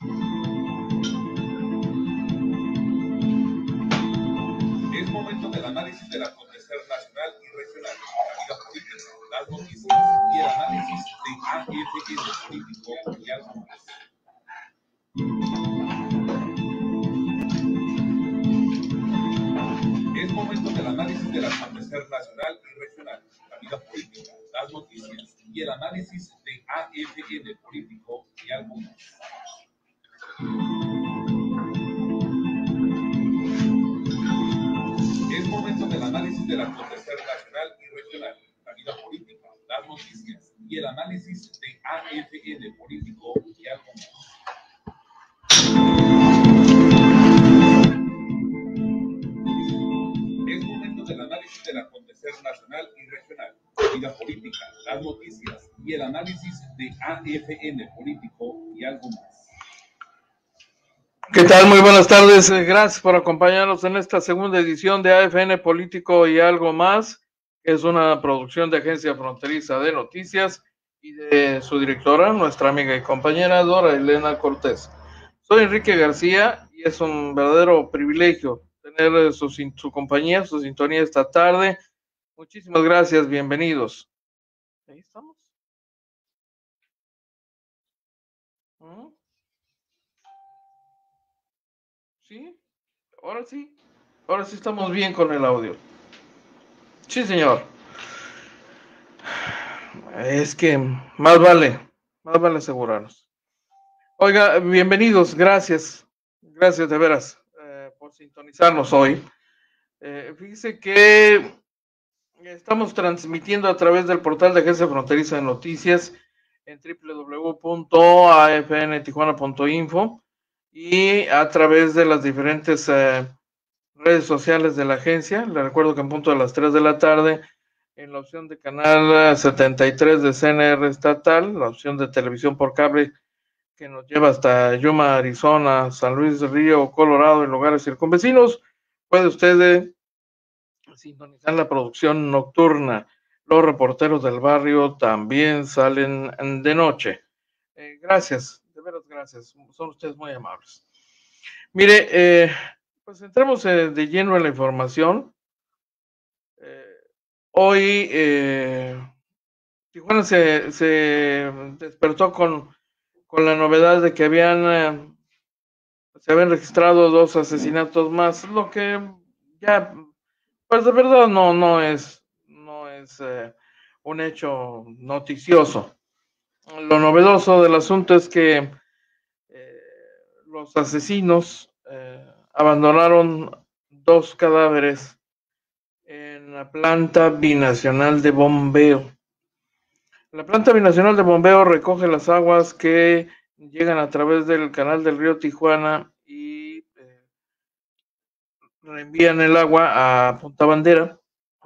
Es momento del análisis del acontecer nacional y regional, la vida política, las noticias y el análisis de AFN político y algo más. Es momento del análisis del acontecer nacional y regional, la vida política, las noticias y el análisis de AFN político y algo más. Es momento del análisis del acontecer nacional y regional, la vida política, las noticias y el análisis de AFN político y algo más. Es momento del análisis del acontecer nacional y regional, la vida política, las noticias y el análisis de AFN político y algo más. ¿Qué tal? Muy buenas tardes. Gracias por acompañarnos en esta segunda edición de AFN Político y algo más, que es una producción de Agencia Fronteriza de Noticias y de su directora, nuestra amiga y compañera Dora Elena Cortés. Soy Enrique García y es un verdadero privilegio tener su compañía, su sintonía esta tarde. Muchísimas gracias, bienvenidos. Ahí estamos. ¿Sí? Ahora sí. Ahora sí estamos bien con el audio. Sí, señor. Es que más vale asegurarnos. Oiga, bienvenidos, gracias de veras por sintonizarnos hoy. Fíjese que estamos transmitiendo a través del portal de Agencia Fronteriza de Noticias en www.afntijuana.info y a través de las diferentes redes sociales de la agencia. Le recuerdo que en punto de las 3 de la tarde, en la opción de canal 73 de CNR estatal, la opción de televisión por cable que nos lleva hasta Yuma, Arizona, San Luis del Río, Colorado y lugares circunvecinos, puede usted sintonizar la producción nocturna. Los reporteros del barrio también salen de noche. Gracias, de veras gracias, son ustedes muy amables. Mire, pues entremos de lleno en la información. Hoy Tijuana se despertó con la novedad de que se habían registrado 2 asesinatos más, lo que ya, pues de verdad no es un hecho noticioso. Lo novedoso del asunto es que los asesinos abandonaron 2 cadáveres en la planta binacional de bombeo. La planta binacional de bombeo recoge las aguas que llegan a través del canal del río Tijuana y reenvían el agua a Punta Bandera,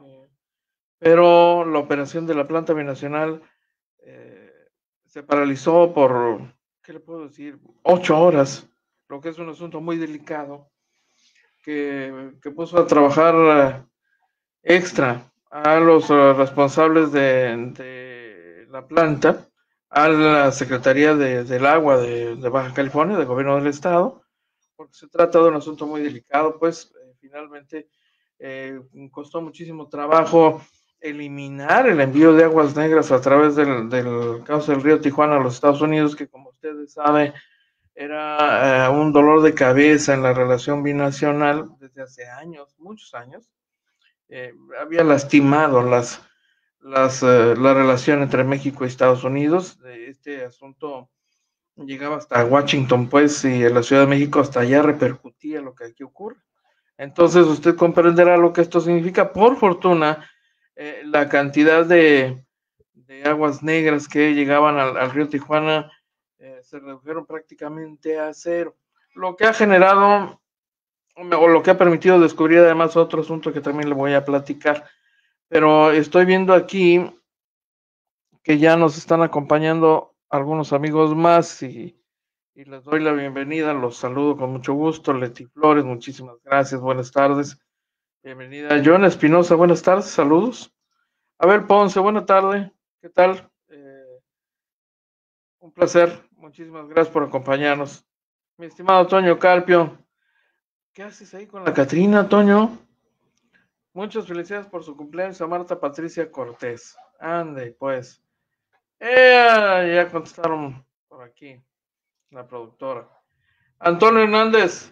pero la operación de la planta binacional se paralizó por, ¿qué le puedo decir?, 8 horas, lo que es un asunto muy delicado que puso a trabajar extra a los responsables de la planta, a la Secretaría del Agua de Baja California, del gobierno del estado, porque se trata de un asunto muy delicado, pues finalmente costó muchísimo trabajo eliminar el envío de aguas negras a través del cauce del río Tijuana a los Estados Unidos, que como ustedes saben era un dolor de cabeza en la relación binacional desde hace años, muchos años. Había lastimado la relación entre México y Estados Unidos. Este asunto llegaba hasta Washington, pues, y en la Ciudad de México hasta allá repercutía lo que aquí ocurre. Entonces usted comprenderá lo que esto significa. Por fortuna, la cantidad de aguas negras que llegaban al río Tijuana se redujeron prácticamente a 0, lo que ha generado o lo que ha permitido descubrir además otro asunto que también le voy a platicar. Pero estoy viendo aquí que ya nos están acompañando algunos amigos más y les doy la bienvenida, los saludo con mucho gusto. Leti Flores, muchísimas gracias, buenas tardes. Bienvenida. Joana Espinosa, buenas tardes, saludos. Abel Ponce, buena tarde, ¿qué tal? Un placer, muchísimas gracias por acompañarnos. Mi estimado Toño Carpio, ¿qué haces ahí con la Catrina, Toño? Muchas felicidades por su cumpleaños a Marta Patricia Cortés. Ande, pues. Ya contestaron por aquí la productora. Antonio Hernández,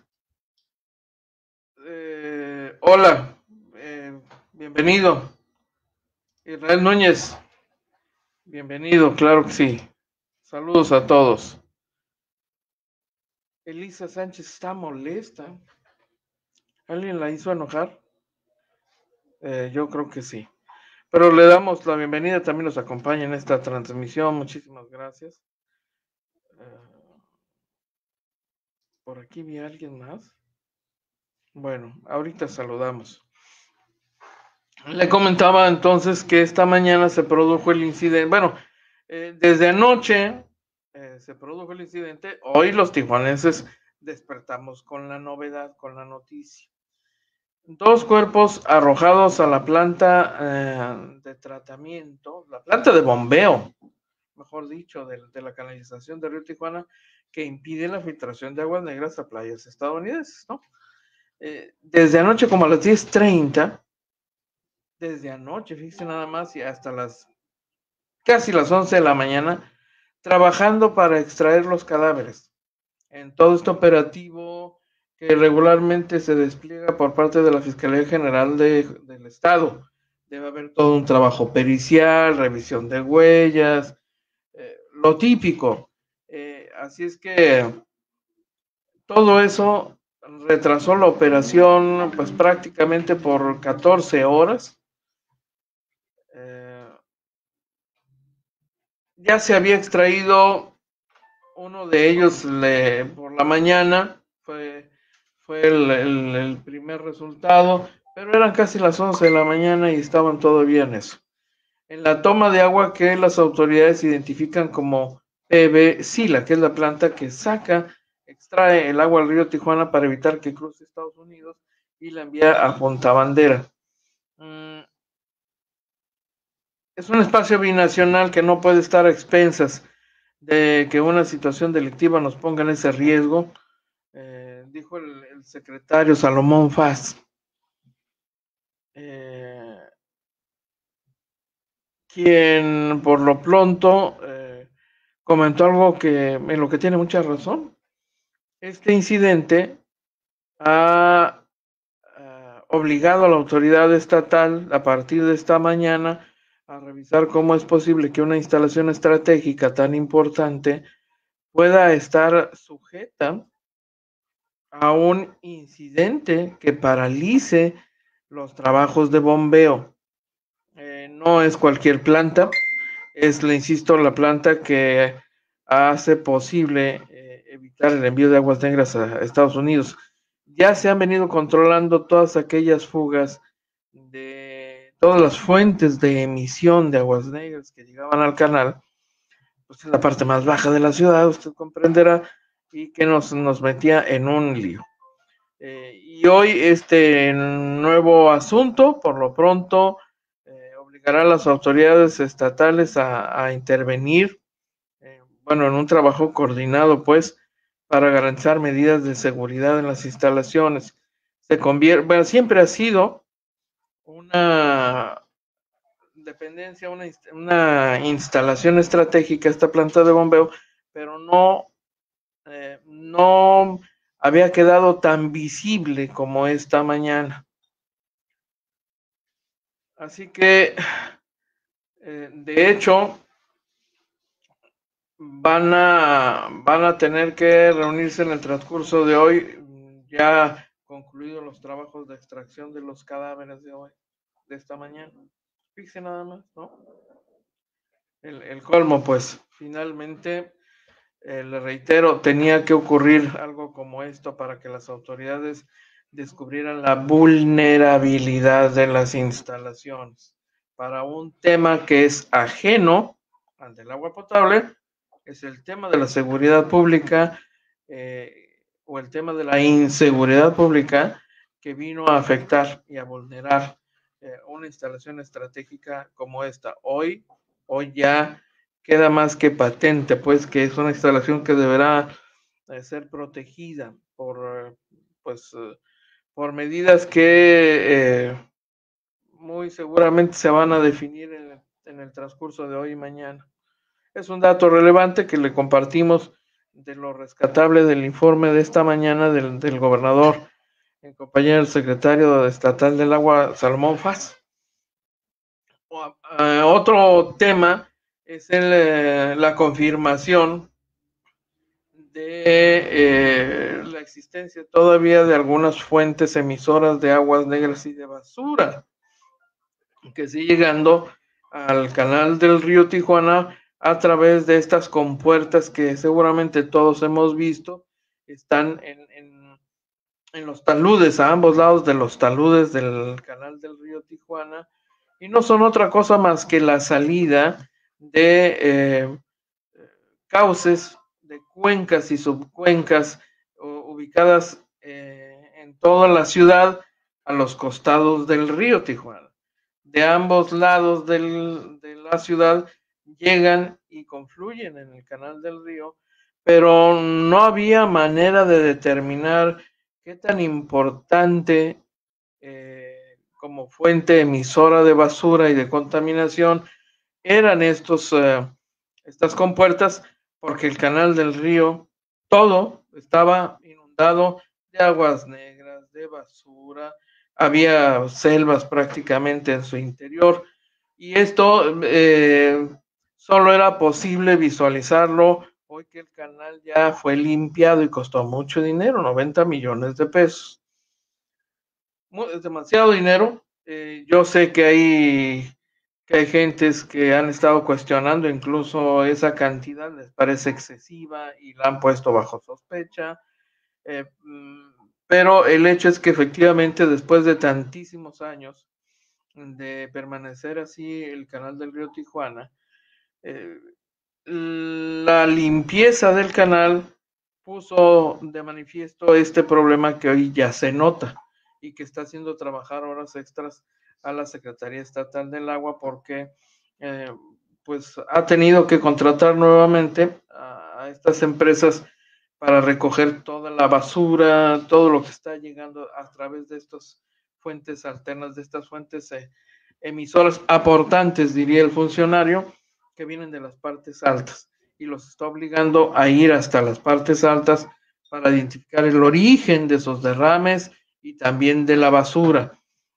hola, bienvenido. Israel Núñez, bienvenido, claro que sí. Saludos a todos. Elisa Sánchez está molesta. ¿Alguien la hizo enojar? Yo creo que sí. Pero le damos la bienvenida, también nos acompaña en esta transmisión. Muchísimas gracias. Por aquí vi a alguien más. Bueno, ahorita saludamos. Le comentaba entonces que esta mañana se produjo el incidente. Bueno, desde anoche se produjo el incidente. Hoy los tijuanenses despertamos con la novedad, con la noticia. 2 cuerpos arrojados a la planta de tratamiento, la planta de bombeo, mejor dicho, de la canalización de Río Tijuana, que impide la filtración de aguas negras a playas estadounidenses, ¿no? Desde anoche como a las 10:30, desde anoche, fíjense nada más, y hasta casi las 11 de la mañana, trabajando para extraer los cadáveres. En todo este operativo que regularmente se despliega por parte de la Fiscalía General del Estado. Debe haber todo un trabajo pericial, revisión de huellas, lo típico. Así es que todo eso retrasó la operación pues prácticamente por 14 horas. Ya se había extraído uno de ellos por la mañana, fue el primer resultado, pero eran casi las 11 de la mañana y estaban todavía en eso. En la toma de agua que las autoridades identifican como PB-Sila, que es la planta que extrae el agua al río Tijuana para evitar que cruce Estados Unidos y la envía a Punta Bandera. Es un espacio binacional que no puede estar a expensas de que una situación delictiva nos ponga en ese riesgo, dijo el secretario Salomón Faz. Quien por lo pronto comentó algo en lo que tiene mucha razón. Este incidente ha obligado a la autoridad estatal a partir de esta mañana a revisar cómo es posible que una instalación estratégica tan importante pueda estar sujeta a un incidente que paralice los trabajos de bombeo. No es cualquier planta, le insisto, la planta que hace posible evitar el envío de aguas negras a Estados Unidos. Ya se han venido controlando todas aquellas fugas de todas las fuentes de emisión de aguas negras que llegaban al canal, pues en la parte más baja de la ciudad, usted comprenderá, y que nos metía en un lío. Y hoy este nuevo asunto, por lo pronto, obligará a las autoridades estatales a intervenir, bueno, en un trabajo coordinado, pues, para garantizar medidas de seguridad en las instalaciones. Bueno, siempre ha sido una dependencia, una instalación estratégica esta planta de bombeo, pero no había quedado tan visible como esta mañana. Así que, de hecho, van a tener que reunirse en el transcurso de hoy, ya concluidos los trabajos de extracción de los cadáveres de hoy, de esta mañana. Fíjense nada más, ¿no? El colmo, pues, finalmente, le reitero, tenía que ocurrir algo como esto para que las autoridades descubrieran la vulnerabilidad de las instalaciones para un tema que es ajeno al del agua potable, es el tema de la seguridad pública o el tema de la inseguridad pública que vino a afectar y a vulnerar una instalación estratégica como esta. Hoy ya queda más que patente, pues, que es una instalación que deberá ser protegida por medidas que muy seguramente se van a definir en el transcurso de hoy y mañana. Es un dato relevante que le compartimos de lo rescatable del informe de esta mañana del gobernador en compañía del secretario estatal del agua, Salomón Faz. Otro tema es la confirmación de la existencia todavía de algunas fuentes emisoras de aguas negras y de basura que sigue llegando al canal del río Tijuana a través de estas compuertas que seguramente todos hemos visto, están en los taludes, a ambos lados de los taludes del canal del río Tijuana, y no son otra cosa más que la salida de cauces, de cuencas y subcuencas ubicadas en toda la ciudad a los costados del río Tijuana. De ambos lados de la ciudad llegan y confluyen en el canal del río, pero no había manera de determinar qué tan importante como fuente emisora de basura y de contaminación eran estas compuertas, porque el canal del río todo estaba inundado de aguas negras, de basura, había selvas prácticamente en su interior, y esto solo era posible visualizarlo hoy que el canal ya fue limpiado y costó mucho dinero, 90 millones de pesos. Es demasiado dinero. Yo sé que hay gentes que han estado cuestionando incluso esa cantidad, les parece excesiva y la han puesto bajo sospecha. Pero el hecho es que efectivamente después de tantísimos años de permanecer así el canal del río Tijuana, la limpieza del canal puso de manifiesto este problema que hoy ya se nota y que está haciendo trabajar horas extras a la Secretaría Estatal del Agua, porque pues ha tenido que contratar nuevamente a estas empresas para recoger toda la basura, todo lo que está llegando a través de estas fuentes alternas, de estas fuentes emisoras aportantes, diría el funcionario, que vienen de las partes altas, y los está obligando a ir hasta las partes altas para identificar el origen de esos derrames y también de la basura.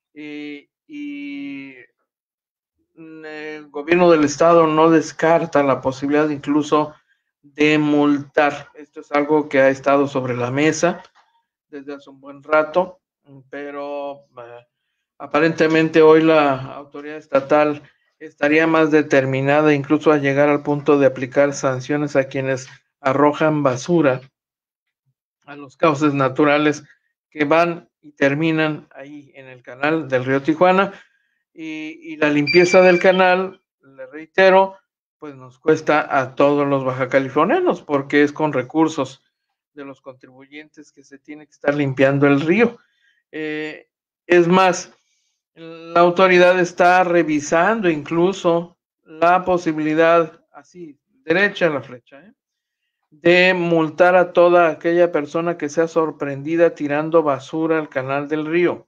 Y el gobierno del estado no descarta la posibilidad incluso de multar. Esto es algo que ha estado sobre la mesa desde hace un buen rato, pero aparentemente hoy la autoridad estatal estaría más determinada incluso a llegar al punto de aplicar sanciones a quienes arrojan basura a los cauces naturales que van y terminan ahí en el canal del río Tijuana, y la limpieza del canal, le reitero, pues nos cuesta a todos los bajacalifornianos, porque es con recursos de los contribuyentes que se tiene que estar limpiando el río. Es más, la autoridad está revisando incluso la posibilidad, así, derecha a la flecha, de multar a toda aquella persona que sea sorprendida tirando basura al canal del río.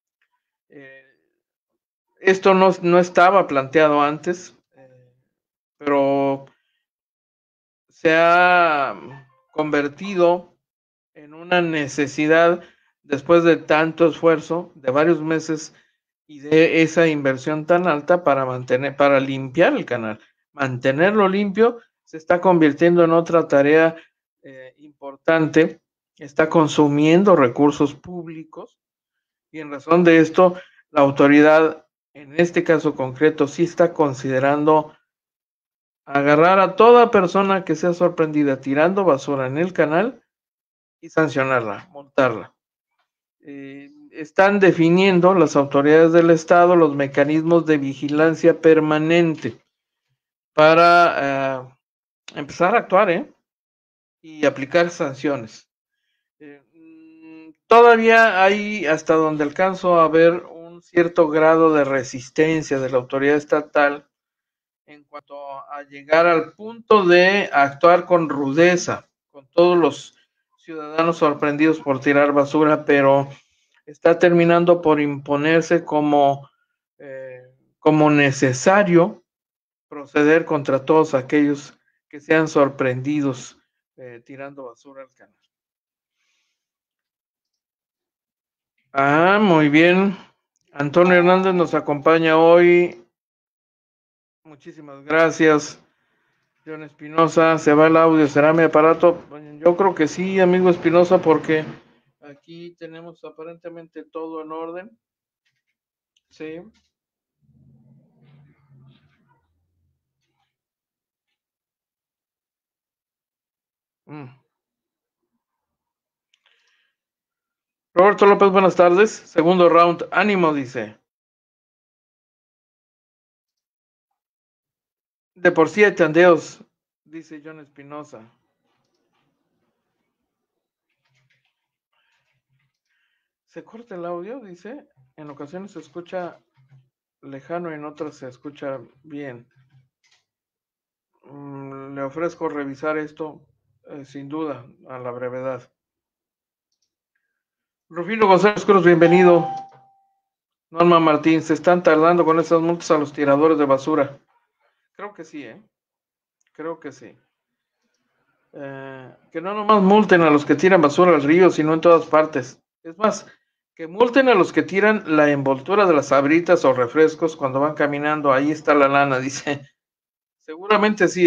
Esto no estaba planteado antes, pero se ha convertido en una necesidad después de tanto esfuerzo, de varios meses y de esa inversión tan alta para limpiar el canal. Mantenerlo limpio se está convirtiendo en otra tarea importante, está consumiendo recursos públicos, y en razón de esto, la autoridad, en este caso concreto, sí está considerando agarrar a toda persona que sea sorprendida tirando basura en el canal y sancionarla, multarla. Están definiendo las autoridades del estado los mecanismos de vigilancia permanente para empezar a actuar y aplicar sanciones. Todavía hay, hasta donde alcanzo a ver, un cierto grado de resistencia de la autoridad estatal en cuanto a llegar al punto de actuar con rudeza con todos ciudadanos sorprendidos por tirar basura, pero está terminando por imponerse como necesario proceder contra todos aquellos que sean sorprendidos tirando basura al canal. Muy bien. Antonio Hernández nos acompaña hoy. Muchísimas gracias. John Espinosa, ¿se va el audio? ¿Será mi aparato? Yo creo que sí, amigo Espinosa, porque aquí tenemos aparentemente todo en orden. Sí. Roberto López, buenas tardes. Segundo round, ánimo, dice. De por sí hay tandeos, dice John Espinosa. Se corta el audio, dice. En ocasiones se escucha lejano y en otras se escucha bien. Le ofrezco revisar esto sin duda a la brevedad. Rufino González Cruz, bienvenido. Norma Martín, se están tardando con esas multas a los tiradores de basura. Creo que sí, creo que sí. Que no nomás multen a los que tiran basura al río, sino en todas partes. Es más, que multen a los que tiran la envoltura de las sabritas o refrescos cuando van caminando. Ahí está la lana, dice. Seguramente sí,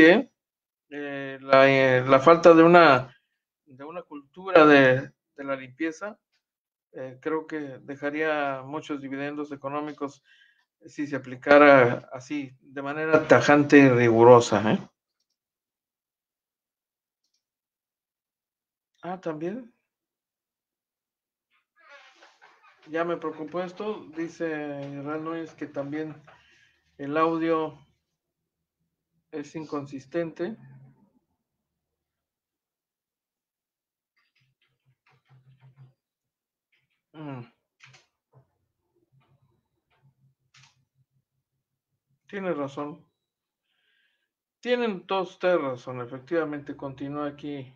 la falta de una cultura de la limpieza, creo que dejaría muchos dividendos económicos si se aplicara así, de manera tajante y rigurosa. También. Ya me preocupó esto, dice Israel Núñez que también el audio es inconsistente. Tiene razón. Tienen todos ustedes razón, efectivamente continúa aquí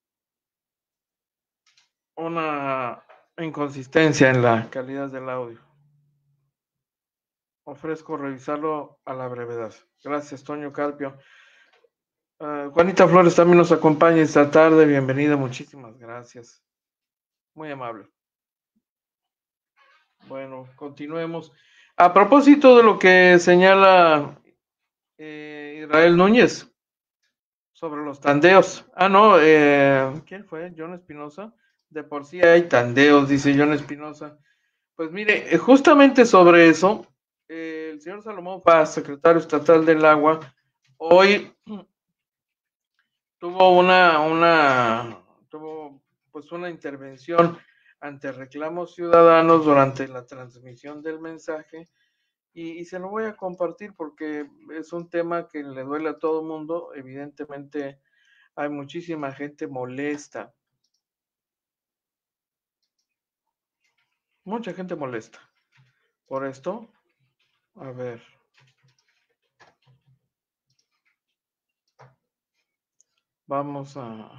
una inconsistencia en la calidad del audio. Ofrezco revisarlo a la brevedad. Gracias, Toño Carpio. Juanita Flores también nos acompaña esta tarde. Bienvenida, muchísimas gracias. Muy amable. Bueno, continuemos. A propósito de lo que señala Israel Núñez sobre los tandeos. No, ¿quién fue? John Espinosa. De por sí hay tandeos, dice John Espinosa. Pues mire, justamente sobre eso, el señor Salomón Paz, secretario estatal del agua, hoy tuvo una intervención ante reclamos ciudadanos durante la transmisión del mensaje y se lo voy a compartir porque es un tema que le duele a todo el mundo. Evidentemente hay muchísima gente molesta. Mucha gente molesta por esto. A ver. Vamos a...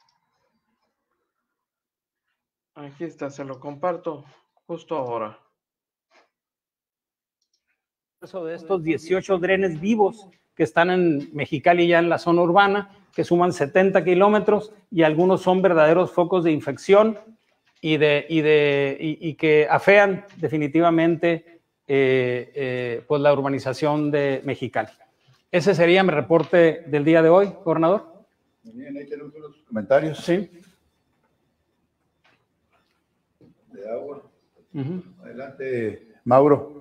Aquí está, se lo comparto justo ahora. De estos 18 drenes vivos que están en Mexicali, ya en la zona urbana, que suman 70 kilómetros y algunos son verdaderos focos de infección y que afean definitivamente pues la urbanización de Mexicali. Ese sería mi reporte del día de hoy, gobernador. Muy bien, ahí tenemos unos comentarios. Sí. De agua. Adelante, Mauro.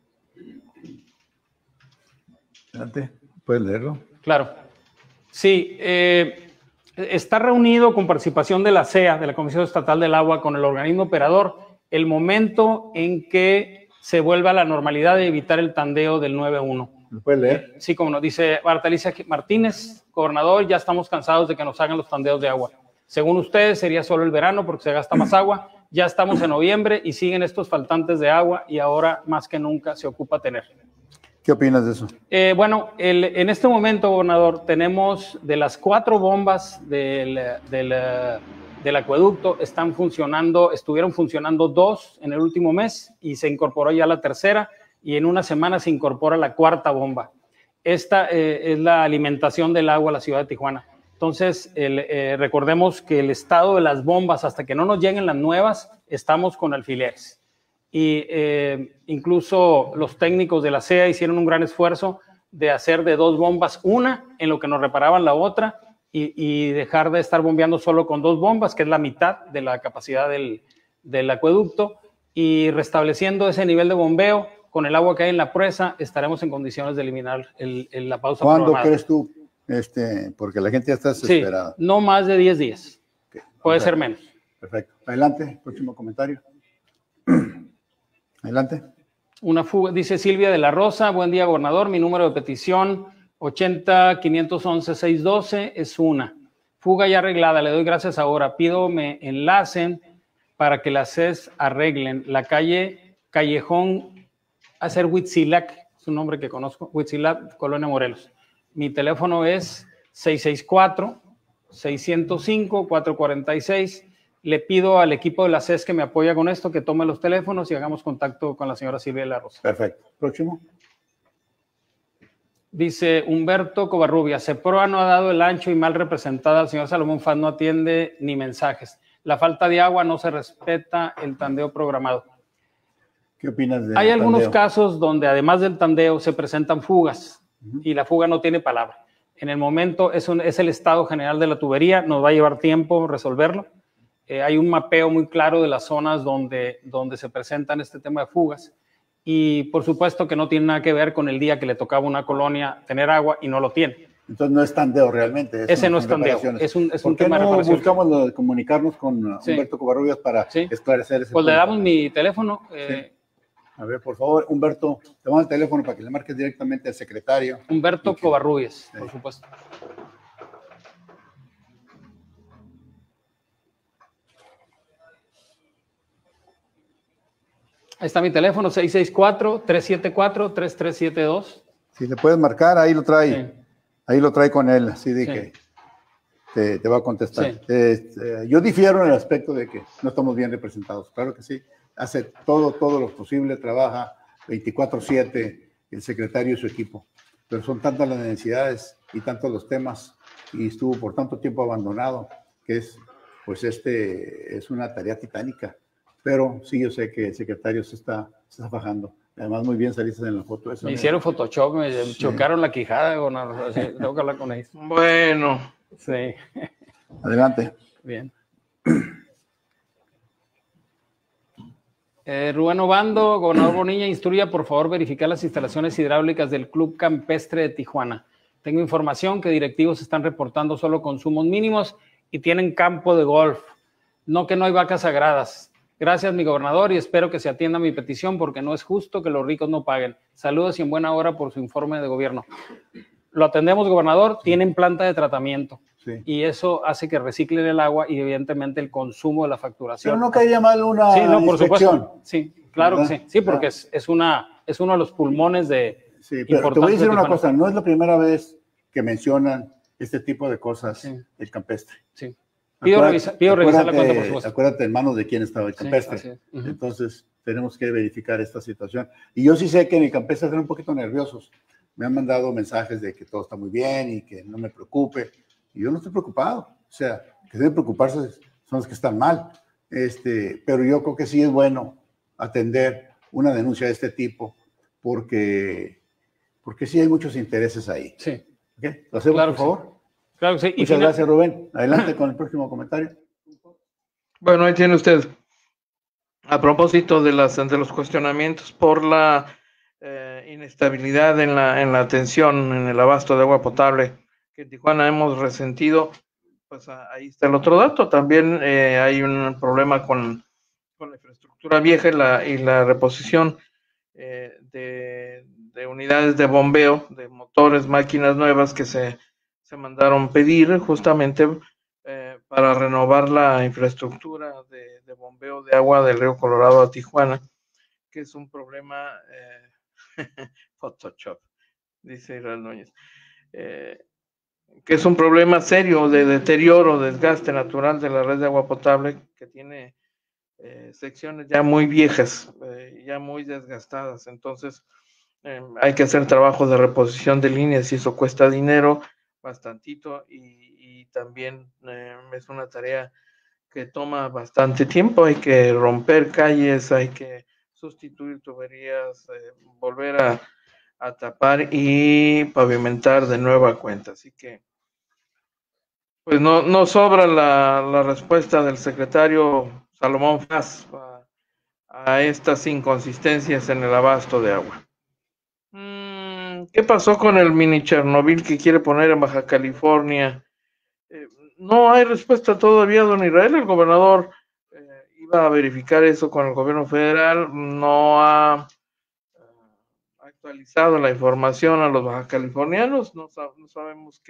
Adelante, ¿puedes leerlo? Claro. Sí, está reunido con participación de la CEA, de la Comisión Estatal del Agua, con el organismo operador, el momento en que se vuelva a la normalidad de evitar el tandeo del 9-1. ¿Lo puedes leer? Sí, como nos dice Bartalicia Martínez, gobernador, ya estamos cansados de que nos hagan los tandeos de agua. Según ustedes, sería solo el verano porque se gasta más agua. Ya estamos en noviembre y siguen estos faltantes de agua y ahora más que nunca se ocupa tener. ¿Qué opinas de eso? Bueno, en este momento, gobernador, tenemos de las 4 bombas del del acueducto. Estuvieron funcionando 2 en el último mes y se incorporó ya la tercera, y en una semana se incorpora la cuarta bomba. Esta es la alimentación del agua a la ciudad de Tijuana. Entonces, recordemos que el estado de las bombas, hasta que no nos lleguen las nuevas, estamos con alfileres. Y incluso los técnicos de la CEA hicieron un gran esfuerzo de hacer de 2 bombas una, en lo que nos reparaban la otra, y dejar de estar bombeando solo con 2 bombas, que es la mitad de la capacidad del acueducto, y restableciendo ese nivel de bombeo con el agua que hay en la presa, estaremos en condiciones de eliminar la pausa ¿Cuándo programada. crees tú? Porque la gente ya está desesperada. Sí, no más de 10 días. Okay. Puede ser menos. Perfecto. Adelante, próximo comentario. Adelante. Una fuga, dice Silvia de la Rosa. Buen día, gobernador. Mi número de petición 80-511-612 es una. Fuga ya arreglada. Le doy gracias ahora. Pido me enlacen para que las CES arreglen la calle Callejón hacer Huitzilac, es un nombre que conozco, Huitzilac, Colonia Morelos. Mi teléfono es 664-605-446. Le pido al equipo de la CES que me apoya con esto, que tome los teléfonos y hagamos contacto con la señora Silvia de la Rosa. Perfecto. Próximo. Dice Humberto Covarrubias, CEPROA no ha dado el ancho y mal representada al señor Salomón Faz, no atiende ni mensajes. La falta de agua, no se respeta el tandeo programado. ¿Qué opinas de Hay algunos casos donde además del tandeo se presentan fugas y la fuga no tiene palabra. En el momento es el estado general de la tubería, nos va a llevar tiempo resolverlo. Hay un mapeo muy claro de las zonas donde se presentan este tema de fugas, y por supuesto que no tiene nada que ver con el día que le tocaba a una colonia tener agua y no lo tiene. Entonces no es tandeo realmente. Ese no es tandeo, es un tema de reparación. Buscamos lo de comunicarnos con Humberto Covarrubias para esclarecer ese Pues punto? Le damos mi teléfono. A ver, por favor, Humberto, te mando el teléfono para que le marques directamente al secretario. Humberto Covarrubias, por supuesto. Ahí está mi teléfono, 664-374-3372. Si le puedes marcar, ahí lo trae. Sí. Ahí lo trae con él, así de que te va a contestar. Sí. Yo difiero en el aspecto de que no estamos bien representados. Claro que sí. Hace todo lo posible, trabaja 24/7 el secretario y su equipo. Pero son tantas las necesidades y tantos los temas, y estuvo por tanto tiempo abandonado, que es una tarea titánica. Pero sí, yo sé que el secretario se está bajando. Además, muy bien saliste en la foto. Me hicieron Photoshop, me chocaron la quijada, tengo que hablar con ellos. Bueno. Sí. Adelante. Bien. Rubén Obando, gobernador Bonilla, instruya por favor verificar las instalaciones hidráulicas del Club Campestre de Tijuana. Tengo información que directivos están reportando solo consumos mínimos y tienen campo de golf. No que no hay vacas sagradas. Gracias, mi gobernador, y espero que se atienda mi petición porque no es justo que los ricos no paguen. Saludos y en buena hora por su informe de gobierno. Lo atendemos, gobernador, tienen planta de tratamiento. Sí. Y eso hace que reciclen el agua y evidentemente el consumo de la facturación. Pero no caería mal una por inspección. Supuesto. Sí, claro que sí. Sí, porque es uno de los pulmones de... Sí, pero te voy a decir una cosa, no es la primera vez que mencionan este tipo de cosas del campestre. Sí. Pido revisar la cuenta, por supuesto. Acuérdate en manos de quién estaba el campestre. Sí, Entonces, tenemos que verificar esta situación. Y yo sí sé que en el campestre están un poquito nerviosos. Me han mandado mensajes de que todo está muy bien y que no me preocupe. Y yo no estoy preocupado. O sea, que deben preocuparse son los que están mal. Pero yo creo que sí es bueno atender una denuncia de este tipo porque sí hay muchos intereses ahí. Sí. ¿Okay? ¿Lo hacemos, claro, por favor? Sí. Claro que sí. Muchas gracias, Rubén. Adelante con el próximo comentario. Bueno, ahí tiene usted. A propósito de los cuestionamientos por la inestabilidad en la atención, en el abasto de agua potable que en Tijuana hemos resentido, pues ahí está el otro dato. También hay un problema con la infraestructura vieja y la reposición de unidades de bombeo, de motores, máquinas nuevas que se mandaron pedir justamente para renovar la infraestructura de bombeo de agua del río Colorado a Tijuana, que es un problema Photoshop, dice Israel Núñez. que es un problema serio de deterioro, desgaste natural de la red de agua potable, que tiene secciones ya muy viejas, ya muy desgastadas. Entonces, hay que hacer trabajo de reposición de líneas y eso cuesta dinero, bastantito, y también es una tarea que toma bastante tiempo. Hay que romper calles, hay que sustituir tuberías, volver a tapar y pavimentar de nueva cuenta. Así que, pues no sobra la respuesta del secretario Salomón Faz a estas inconsistencias en el abasto de agua. ¿Qué pasó con el mini Chernobyl que quiere poner en Baja California? No hay respuesta todavía, don Israel. El gobernador iba a verificar eso con el gobierno federal. No ha actualizado la información a los baja californianos. No sabemos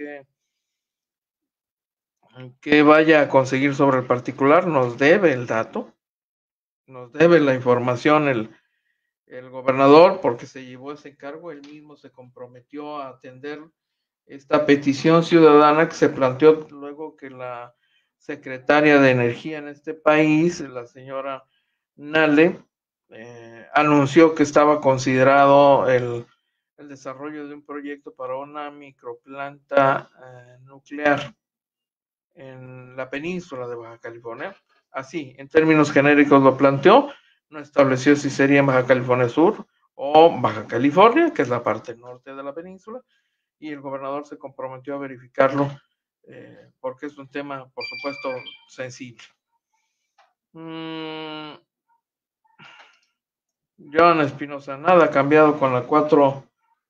qué vaya a conseguir sobre el particular. Nos debe el dato, nos debe la información el gobernador, porque se llevó ese cargo. Él mismo se comprometió a atender esta petición ciudadana que se planteó luego que la secretaria de Energía en este país, la señora Nale, anunció que estaba considerado el desarrollo de un proyecto para una microplanta nuclear en la península de Baja California. Así, en términos genéricos lo planteó, no estableció si sería en Baja California Sur o Baja California, que es la parte norte de la península, y el gobernador se comprometió a verificarlo, porque es un tema, por supuesto, sensible. Joan Espinosa, nada ha cambiado con la cuarta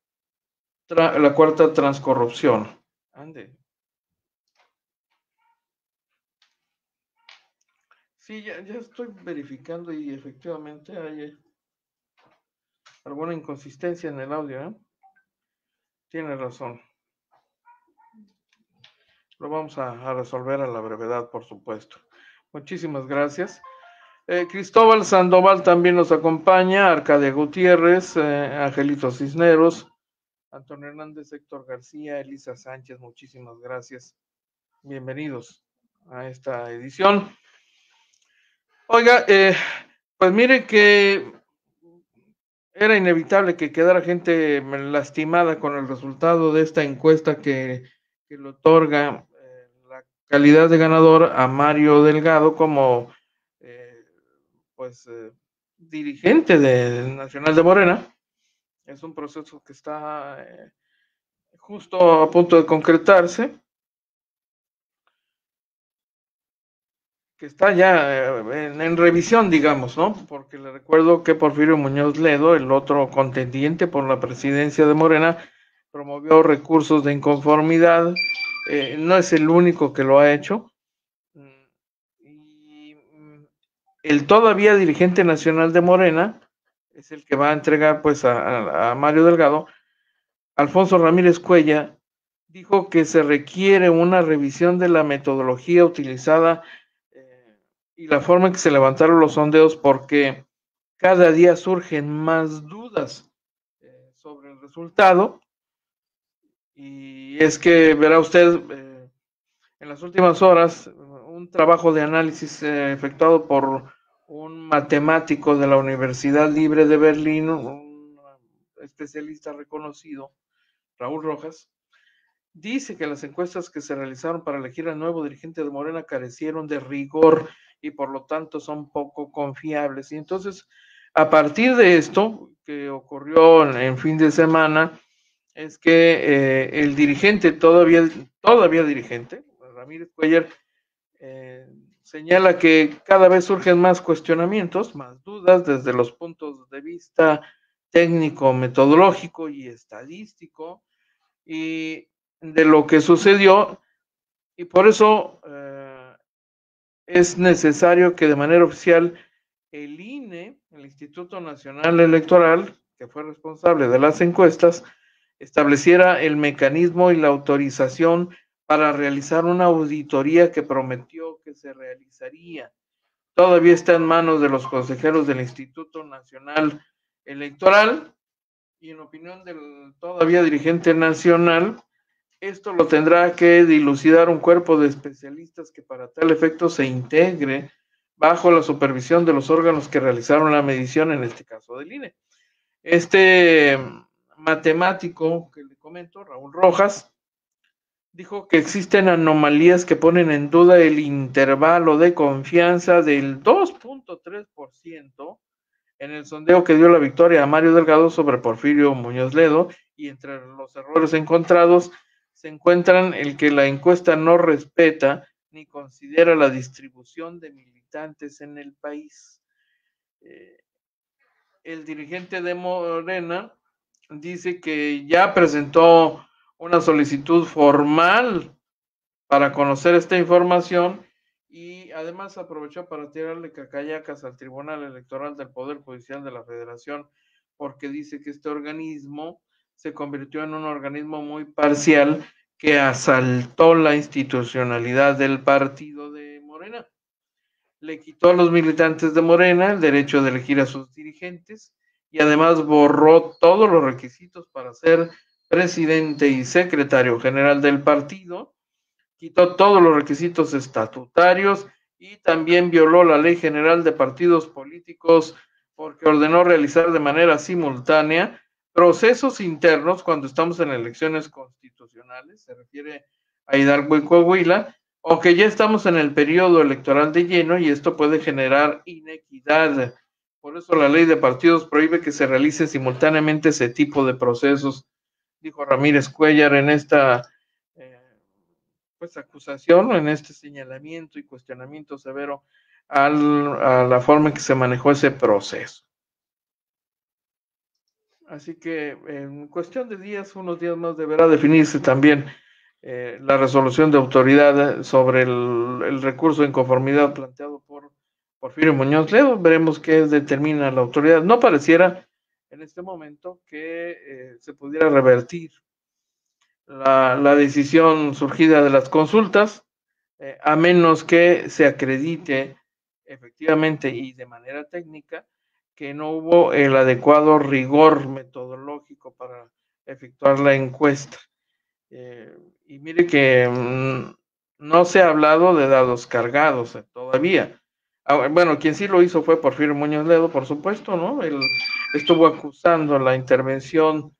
transcorrupción. Ande. Sí, ya estoy verificando y efectivamente hay alguna inconsistencia en el audio, ¿eh? Tiene razón. Lo vamos a resolver a la brevedad, por supuesto. Muchísimas gracias. Cristóbal Sandoval también nos acompaña, Arcadia Gutiérrez, Angelito Cisneros, Antonio Hernández, Héctor García, Elisa Sánchez, muchísimas gracias. Bienvenidos a esta edición. Oiga, pues mire que era inevitable que quedara gente lastimada con el resultado de esta encuesta que le otorga la calidad de ganador a Mario Delgado como dirigente nacional de Morena. Es un proceso que está justo a punto de concretarse, que está ya en revisión, digamos, ¿no? Porque le recuerdo que Porfirio Muñoz Ledo, el otro contendiente por la presidencia de Morena, promovió recursos de inconformidad. No es el único que lo ha hecho. Y el todavía dirigente nacional de Morena es el que va a entregar pues a Mario Delgado. Alfonso Ramírez Cuella dijo que se requiere una revisión de la metodología utilizada y la forma en que se levantaron los sondeos, porque cada día surgen más dudas sobre el resultado. Y es que verá usted en las últimas horas un trabajo de análisis efectuado por un matemático de la Universidad Libre de Berlín, un especialista reconocido, Raúl Rojas, dice que las encuestas que se realizaron para elegir al nuevo dirigente de Morena carecieron de rigor y por lo tanto son poco confiables. Y entonces, a partir de esto que ocurrió en fin de semana, es que el dirigente, todavía dirigente, Ramírez Cuellar, señala que cada vez surgen más cuestionamientos, más dudas desde los puntos de vista técnico, metodológico y estadístico, y de lo que sucedió, y por eso es necesario que de manera oficial el INE, el Instituto Nacional Electoral, que fue responsable de las encuestas, estableciera el mecanismo y la autorización para realizar una auditoría que prometió que se realizaría. Todavía está en manos de los consejeros del Instituto Nacional Electoral y en opinión del todavía dirigente nacional, Esto lo tendrá que dilucidar un cuerpo de especialistas que para tal efecto se integre bajo la supervisión de los órganos que realizaron la medición, en este caso del INE. Este matemático que le comento, Raúl Rojas, dijo que existen anomalías que ponen en duda el intervalo de confianza del 2.3% en el sondeo que dio la victoria a Mario Delgado sobre Porfirio Muñoz Ledo, y entre los errores encontrados se encuentran el que la encuesta no respeta ni considera la distribución de militantes en el país. El dirigente de Morena dice que ya presentó una solicitud formal para conocer esta información y además aprovechó para tirarle cacayacas al Tribunal Electoral del Poder Judicial de la Federación, porque dice que este organismo se convirtió en un organismo muy parcial que asaltó la institucionalidad del partido de Morena. Le quitó a los militantes de Morena el derecho de elegir a sus dirigentes y además borró todos los requisitos para ser presidente y secretario general del partido, quitó todos los requisitos estatutarios y también violó la Ley General de Partidos Políticos porque ordenó realizar de manera simultánea procesos internos cuando estamos en elecciones constitucionales, se refiere a Hidalgo y Coahuila, o que ya estamos en el periodo electoral de lleno y esto puede generar inequidad. Por eso la ley de partidos prohíbe que se realice simultáneamente ese tipo de procesos, dijo Ramírez Cuellar en esta acusación, en este señalamiento y cuestionamiento severo a la forma en que se manejó ese proceso. Así que en cuestión de días, unos días más, deberá definirse también la resolución de autoridad sobre el recurso de inconformidad planteado por Porfirio Muñoz Ledo. Veremos qué determina la autoridad. No pareciera en este momento que se pudiera revertir la decisión surgida de las consultas, a menos que se acredite efectivamente y de manera técnica que no hubo el adecuado rigor metodológico para efectuar la encuesta. Y mire que no se ha hablado de dados cargados todavía. Bueno, quien sí lo hizo fue Porfirio Muñoz Ledo, por supuesto, ¿no? Él estuvo acusando la intervención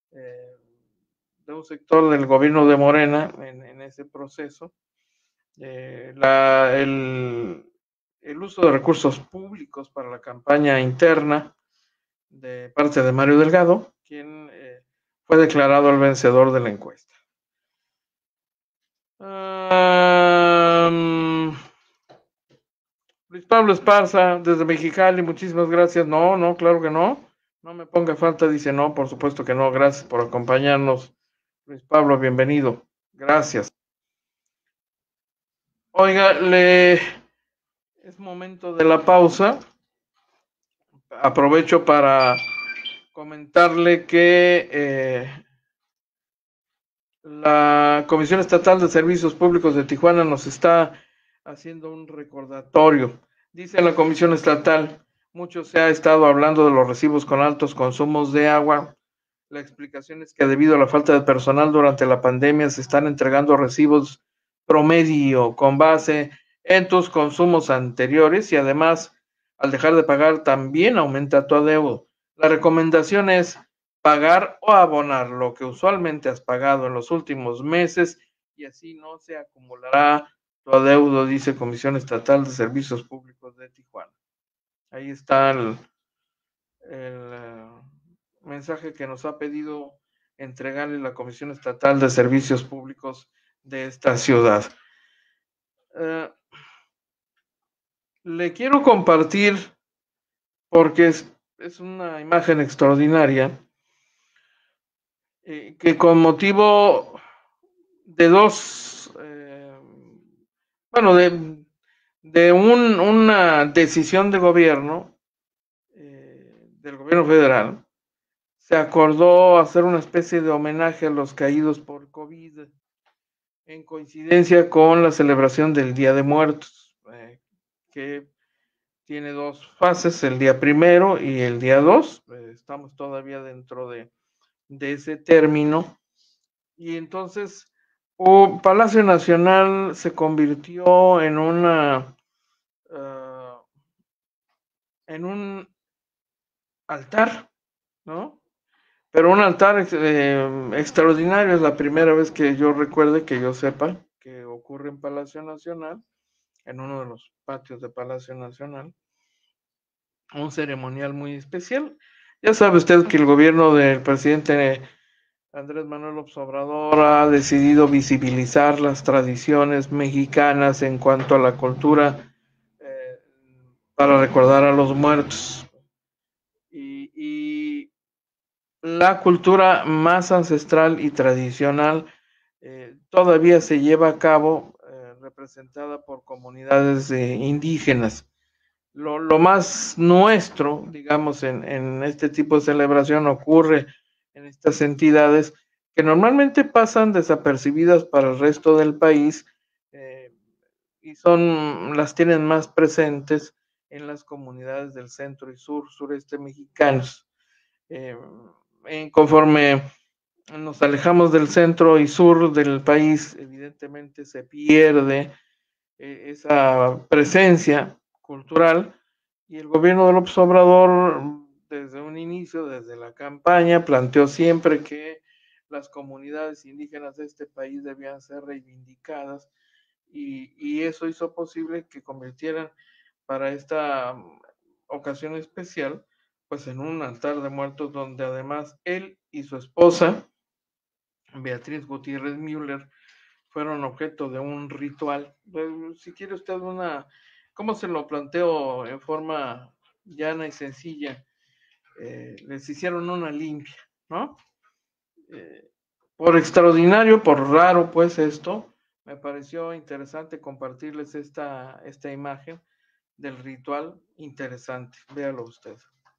de un sector del gobierno de Morena en ese proceso. El uso de recursos públicos para la campaña interna de parte de Mario Delgado, quien fue declarado el vencedor de la encuesta. Luis Pablo Esparza, desde Mexicali, muchísimas gracias. No, claro que no. No me ponga falta, dice no, por supuesto que no. Gracias por acompañarnos. Luis Pablo, bienvenido. Gracias. Oiga, es momento de la pausa. Aprovecho para comentarle que la Comisión Estatal de Servicios Públicos de Tijuana nos está haciendo un recordatorio. Dice la Comisión Estatal, mucho se ha estado hablando de los recibos con altos consumos de agua. La explicación es que debido a la falta de personal durante la pandemia se están entregando recibos promedio con base en tus consumos anteriores y además al dejar de pagar también aumenta tu adeudo. La recomendación es pagar o abonar lo que usualmente has pagado en los últimos meses y así no se acumulará tu adeudo, dice Comisión Estatal de Servicios Públicos de Tijuana. Ahí está el mensaje que nos ha pedido entregarle la Comisión Estatal de Servicios Públicos de esta ciudad. Le quiero compartir, porque es una imagen extraordinaria, que con motivo de una decisión de gobierno, del gobierno federal, se acordó hacer una especie de homenaje a los caídos por COVID en coincidencia con la celebración del Día de Muertos, que tiene dos fases, el día 1 y el día 2. Estamos todavía dentro de ese término. Y entonces Palacio Nacional se convirtió en en un altar, ¿no? Pero un altar extraordinario, es la primera vez que yo recuerde, que yo sepa, que ocurre en Palacio Nacional, en uno de los patios de Palacio Nacional, un ceremonial muy especial. Ya sabe usted que el gobierno del presidente Andrés Manuel López Obrador ha decidido visibilizar las tradiciones mexicanas en cuanto a la cultura, eh, para recordar a los muertos. Y la cultura más ancestral y tradicional todavía se lleva a cabo, representada por comunidades indígenas. Lo más nuestro, digamos, en este tipo de celebración ocurre en estas entidades que normalmente pasan desapercibidas para el resto del país, eh, y las tienen más presentes en las comunidades del centro y sureste mexicanos. Eh, Conforme nos alejamos del centro y sur del país, evidentemente se pierde esa presencia cultural, y el gobierno de López Obrador, desde un inicio, desde la campaña, planteó siempre que las comunidades indígenas de este país debían ser reivindicadas, y eso hizo posible que convirtieran para esta ocasión especial, pues en un altar de muertos donde además él y su esposa, Beatriz Gutiérrez Müller, fueron objeto de un ritual. Pues, si quiere usted ¿cómo se lo planteo en forma llana y sencilla? Les hicieron una limpia, ¿no? Por extraordinario, por raro, pues esto, me pareció interesante compartirles esta imagen del ritual interesante. Véalo usted.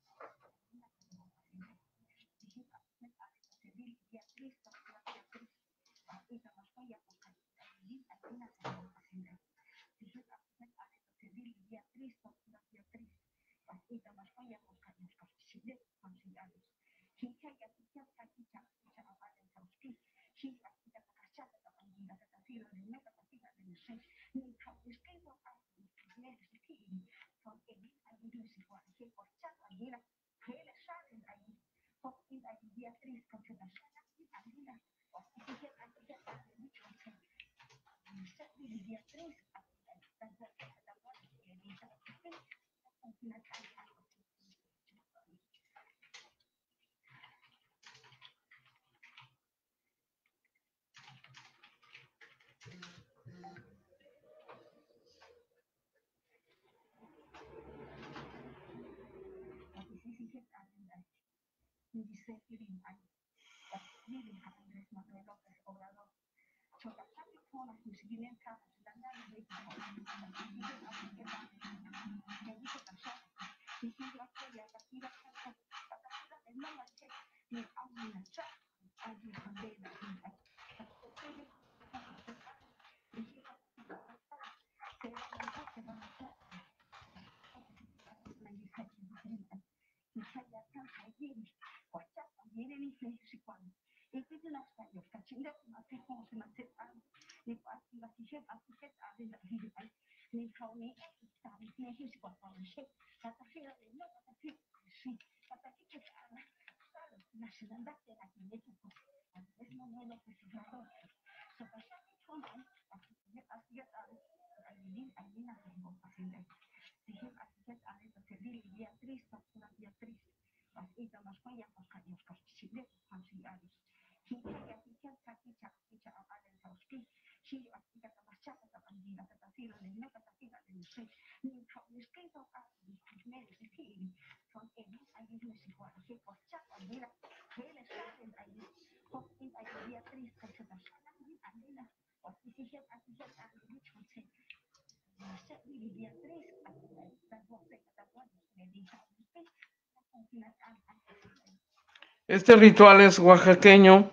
Este ritual es oaxaqueño,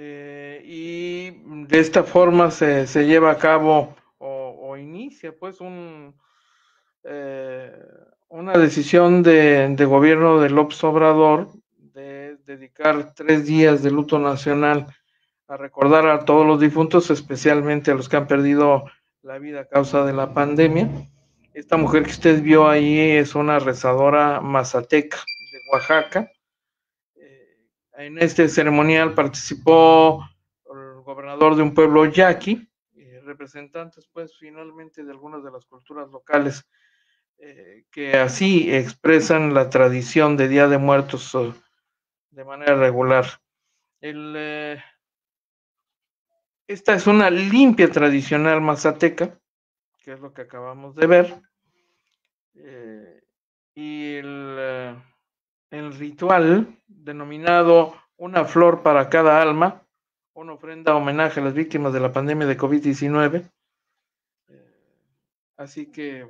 y de esta forma se lleva a cabo o inicia pues una decisión de gobierno de López Obrador de dedicar 3 días de luto nacional a recordar a todos los difuntos, especialmente a los que han perdido la vida a causa de la pandemia. Esta mujer que usted vio ahí es una rezadora mazateca de Oaxaca. En este ceremonial participó el gobernador de un pueblo yaqui, representantes pues finalmente de algunas de las culturas locales que así expresan la tradición de Día de Muertos de manera regular. Esta es una limpia tradicional mazateca, que es lo que acabamos de ver, y el ritual denominado Una flor para cada alma, una ofrenda homenaje a las víctimas de la pandemia de COVID-19. Así que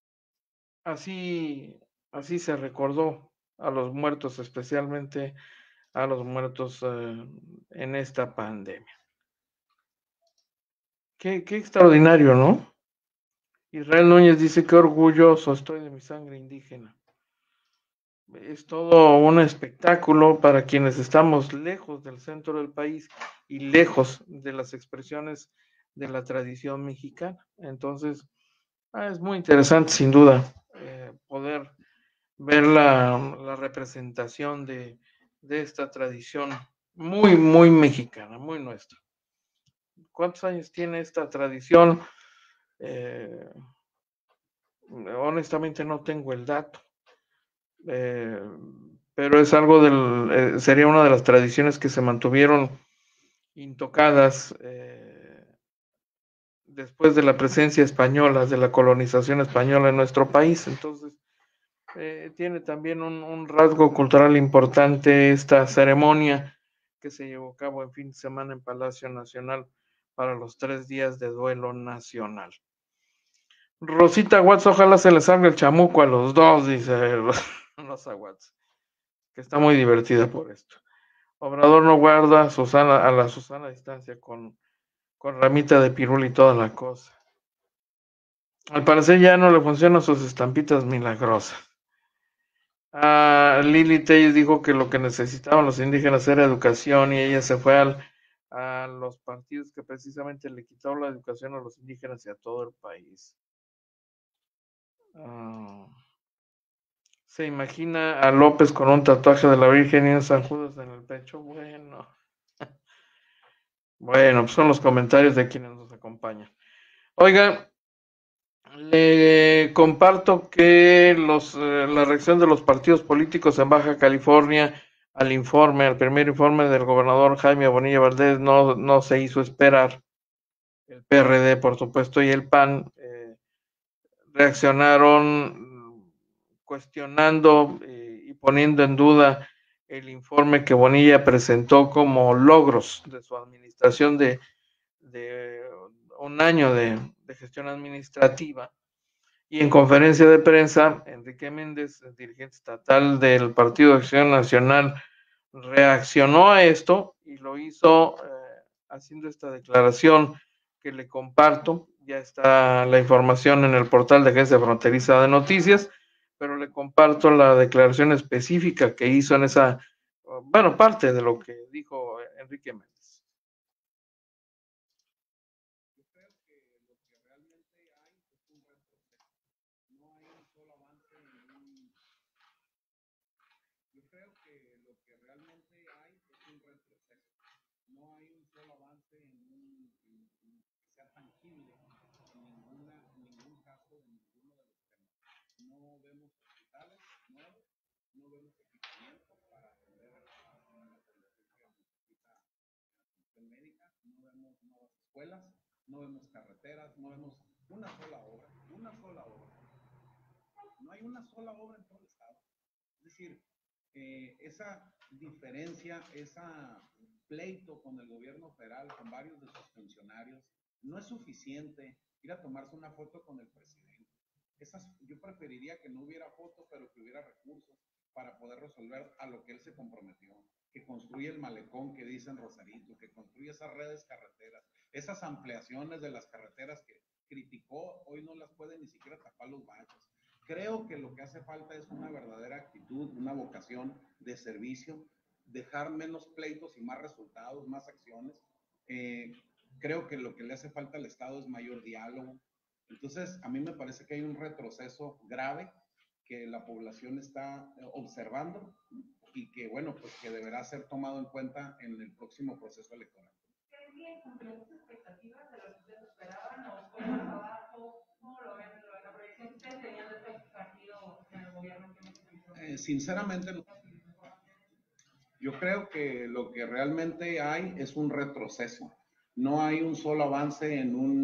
así se recordó a los muertos, especialmente a los muertos en esta pandemia. Qué extraordinario, ¿no? Israel Núñez dice: qué orgulloso estoy de mi sangre indígena. Es todo un espectáculo para quienes estamos lejos del centro del país y lejos de las expresiones de la tradición mexicana. Entonces, es muy interesante, sin duda, poder ver la representación de esta tradición muy, muy mexicana, muy nuestra. ¿Cuántos años tiene esta tradición? Honestamente no tengo el dato, pero es algo sería una de las tradiciones que se mantuvieron intocadas después de la presencia española, de la colonización española en nuestro país. Entonces, tiene también un rasgo cultural importante esta ceremonia que se llevó a cabo en fin de semana en Palacio Nacional para los 3 días de duelo nacional. Rosita Watts, ojalá se les salga el chamuco a los dos, dice Rosa Watts, que está muy divertida por esto. Obrador no guarda a la Susana a distancia con ramita de pirul y toda la cosa. Al parecer ya no le funcionan sus estampitas milagrosas. Lili Telles dijo que lo que necesitaban los indígenas era educación y ella se fue a los partidos que precisamente le quitaron la educación a los indígenas y a todo el país. Se imagina a López con un tatuaje de la Virgen y un San Judas en el pecho. Bueno, pues son los comentarios de quienes nos acompañan. Oiga, le comparto que la reacción de los partidos políticos en Baja California al primer informe del gobernador Jaime Bonilla Valdés no se hizo esperar. El PRD, por supuesto, y el PAN reaccionaron cuestionando y poniendo en duda el informe que Bonilla presentó como logros de su administración de un año de gestión administrativa. Y en conferencia de prensa, Enrique Méndez, el dirigente estatal del Partido de Acción Nacional, reaccionó a esto y lo hizo haciendo esta declaración que le comparto. Ya está la información en el portal de Agencia Fronteriza de Noticias, pero le comparto la declaración específica que hizo en esa, parte de lo que dijo Enrique Méndez. Escuelas, no vemos carreteras, no vemos una sola obra. No hay una sola obra en todo el estado. Es decir, esa diferencia, esa pleito con el gobierno federal, con varios de sus funcionarios, no es suficiente ir a tomarse una foto con el presidente. Yo preferiría que no hubiera foto, pero que hubiera recursos para poder resolver a lo que él se comprometió, que construya el malecón que dice en Rosarito, que construya esas redes carreteras, esas ampliaciones de las carreteras que criticó, hoy no las puede ni siquiera tapar los baches. Creo que lo que hace falta es una verdadera actitud, una vocación de servicio, dejar menos pleitos y más resultados, más acciones. Creo que lo que le hace falta al Estado es mayor diálogo. Entonces, a mí me parece que hay un retroceso grave que la población está observando y que, bueno, pues que deberá ser tomado en cuenta en el próximo proceso electoral. ¿Creen que cumplió sus expectativas de lo que ustedes esperaban o fue más abajo? ¿Cómo lo ven en la proyección que ustedes tenían de este partido en el gobierno? Sinceramente, yo creo que lo que realmente hay es un retroceso. No hay un solo avance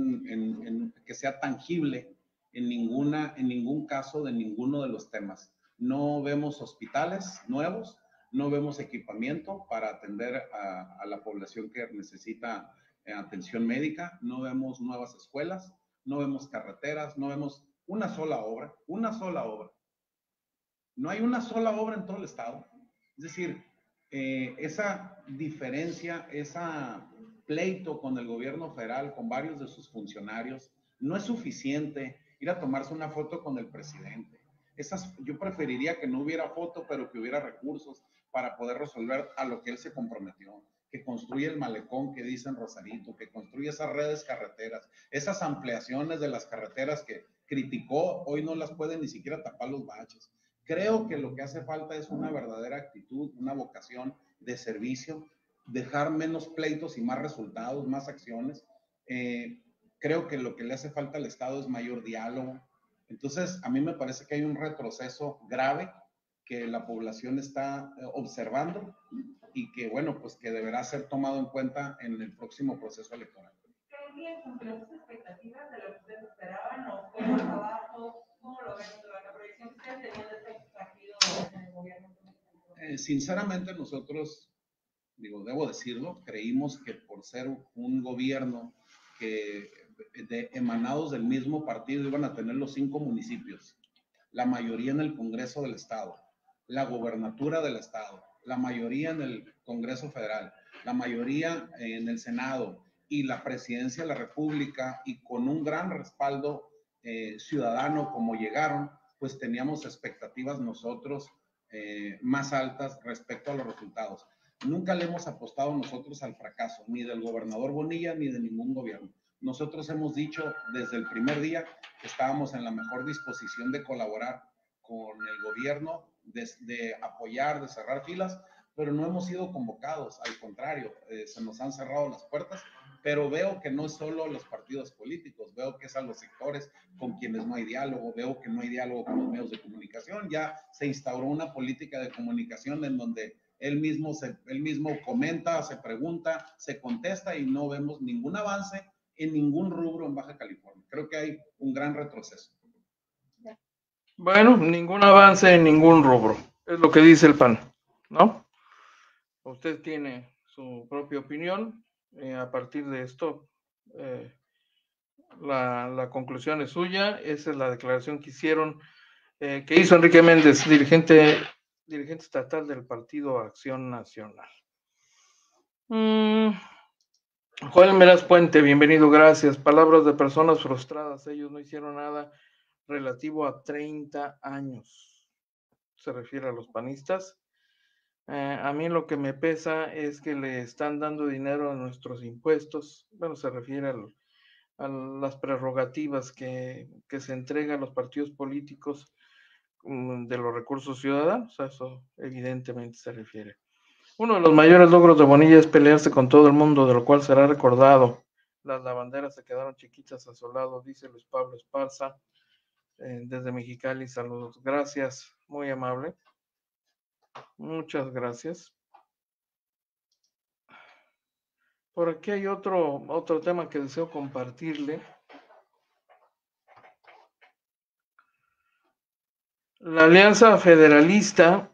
que sea tangible en ningún caso de ninguno de los temas. No vemos hospitales nuevos, no vemos equipamiento para atender a la población que necesita atención médica, no vemos nuevas escuelas, no vemos carreteras, no vemos una sola obra, una sola obra. No hay una sola obra en todo el estado. Es decir, esa diferencia, esa pleito con el gobierno federal, con varios de sus funcionarios, no es suficiente ir a tomarse una foto con el presidente. Yo preferiría que no hubiera foto, pero que hubiera recursos para poder resolver a lo que él se comprometió, que construya el malecón que dice en Rosarito, que construya esas redes carreteras, esas ampliaciones de las carreteras que criticó, hoy no las pueden ni siquiera tapar los baches. Creo que lo que hace falta es una verdadera actitud, una vocación de servicio, dejar menos pleitos y más resultados, más acciones. Creo que lo que le hace falta al Estado es mayor diálogo. Entonces, a mí me parece que hay un retroceso grave que la población está observando y que, bueno, pues que deberá ser tomado en cuenta en el próximo proceso electoral. ¿Creen que cumplió sus expectativas de lo que ustedes esperaban o fue más abajo? ¿Cómo lo ven en la proyección que ustedes tenían de este partido en el gobierno? Sinceramente, nosotros, debo decirlo, creímos que por ser un gobierno que emanados del mismo partido iban a tener los 5 municipios, la mayoría en el Congreso del Estado, la gobernatura del Estado, la mayoría en el Congreso Federal, la mayoría en el Senado y la presidencia de la República, y con un gran respaldo ciudadano como llegaron, pues teníamos expectativas nosotros más altas respecto a los resultados. Nunca le hemos apostado nosotros al fracaso, ni del gobernador Bonilla, ni de ningún gobierno. Nosotros hemos dicho desde el primer día que estábamos en la mejor disposición de colaborar con el gobierno, de apoyar, de cerrar filas, pero no hemos sido convocados, al contrario, se nos han cerrado las puertas, pero veo que no es solo los partidos políticos, veo que es a los sectores con quienes no hay diálogo, veo que no hay diálogo con los medios de comunicación, ya se instauró una política de comunicación en donde él mismo comenta, se pregunta, se contesta y no vemos ningún avance en ningún rubro en Baja California. Creo que hay un gran retroceso. Bueno, ningún avance en ningún rubro, es lo que dice el PAN, ¿no? Usted tiene su propia opinión, a partir de esto, la conclusión es suya. Esa es la declaración que hizo Enrique Méndez, dirigente estatal del Partido Acción Nacional. Joel Meraz Puente, bienvenido, gracias. Palabras de personas frustradas, ellos no hicieron nada relativo a 30 años. Se refiere a los panistas. A mí lo que me pesa es que le están dando dinero a nuestros impuestos. Bueno, se refiere a las prerrogativas que se entrega a los partidos políticos de los recursos ciudadanos. A eso evidentemente se refiere. Uno de los mayores logros de Bonilla es pelearse con todo el mundo, de lo cual será recordado. Las lavanderas se quedaron chiquitas a su lado, dice Luis Pablo Esparza, desde Mexicali. Saludos, gracias, muy amable. Muchas gracias. Por aquí hay otro tema que deseo compartirle. La Alianza Federalista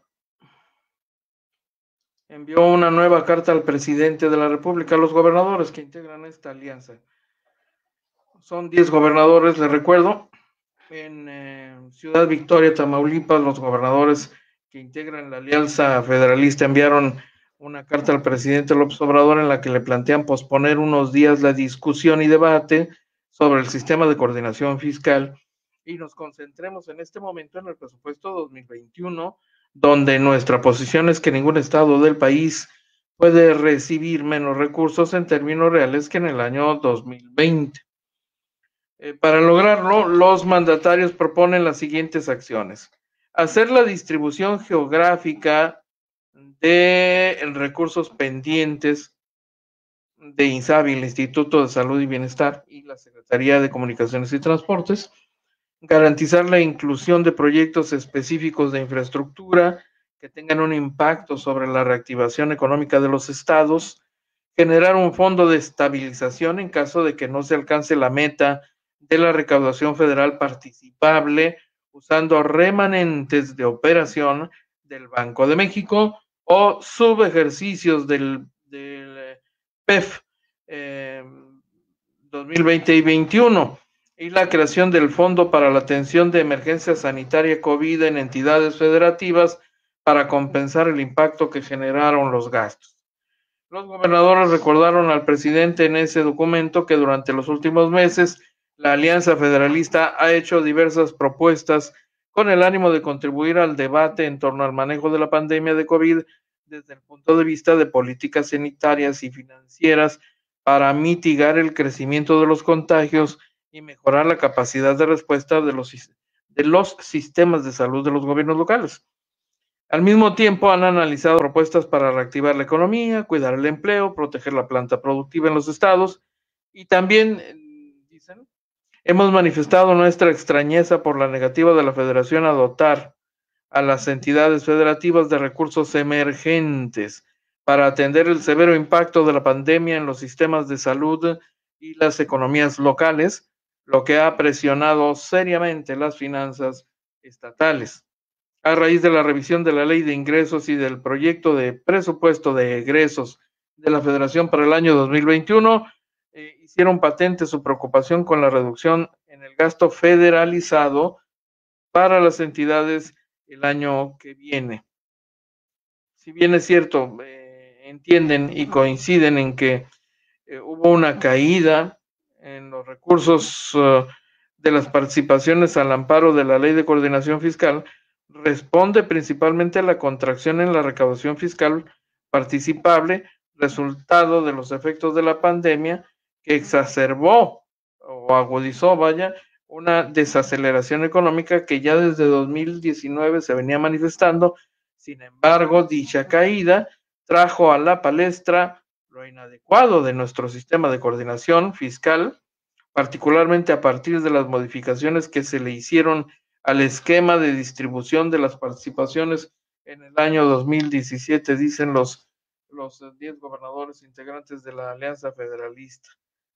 envió una nueva carta al presidente de la República, a los gobernadores que integran esta alianza. Son 10 gobernadores, les recuerdo. En Ciudad Victoria, Tamaulipas, los gobernadores que integran la Alianza Federalista enviaron una carta al presidente López Obrador en la que le plantean posponer unos días la discusión y debate sobre el sistema de coordinación fiscal y nos concentremos en este momento en el presupuesto 2021, donde nuestra posición es que ningún estado del país puede recibir menos recursos en términos reales que en el año 2020. Para lograrlo, los mandatarios proponen las siguientes acciones: hacer la distribución geográfica de recursos pendientes de INSABI, el Instituto de Salud y Bienestar y la Secretaría de Comunicaciones y Transportes, garantizar la inclusión de proyectos específicos de infraestructura que tengan un impacto sobre la reactivación económica de los estados, generar un fondo de estabilización en caso de que no se alcance la meta de la recaudación federal participable usando remanentes de operación del Banco de México o subejercicios del PEF 2020 y 2021, y la creación del Fondo para la Atención de Emergencia Sanitaria COVID en entidades federativas para compensar el impacto que generaron los gastos. Los gobernadores recordaron al presidente en ese documento que durante los últimos meses la Alianza Federalista ha hecho diversas propuestas con el ánimo de contribuir al debate en torno al manejo de la pandemia de COVID desde el punto de vista de políticas sanitarias y financieras para mitigar el crecimiento de los contagios y mejorar la capacidad de respuesta de los sistemas de salud de los gobiernos locales. Al mismo tiempo, han analizado propuestas para reactivar la economía, cuidar el empleo, proteger la planta productiva en los estados y también, dicen, hemos manifestado nuestra extrañeza por la negativa de la Federación a dotar a las entidades federativas de recursos emergentes para atender el severo impacto de la pandemia en los sistemas de salud y las economías locales, lo que ha presionado seriamente las finanzas estatales. A raíz de la revisión de la Ley de Ingresos y del proyecto de presupuesto de egresos de la Federación para el año 2021, hicieron patente su preocupación con la reducción en el gasto federalizado para las entidades el año que viene. Si bien es cierto, entienden y coinciden en que hubo una caída en los recursos de las participaciones al amparo de la Ley de Coordinación Fiscal, responde principalmente a la contracción en la recaudación fiscal participable, resultado de los efectos de la pandemia que exacerbó o agudizó, una desaceleración económica que ya desde 2019 se venía manifestando. Sin embargo, dicha caída trajo a la palestra lo inadecuado de nuestro sistema de coordinación fiscal, particularmente a partir de las modificaciones que se le hicieron al esquema de distribución de las participaciones en el año 2017, dicen los 10 gobernadores integrantes de la Alianza Federalista.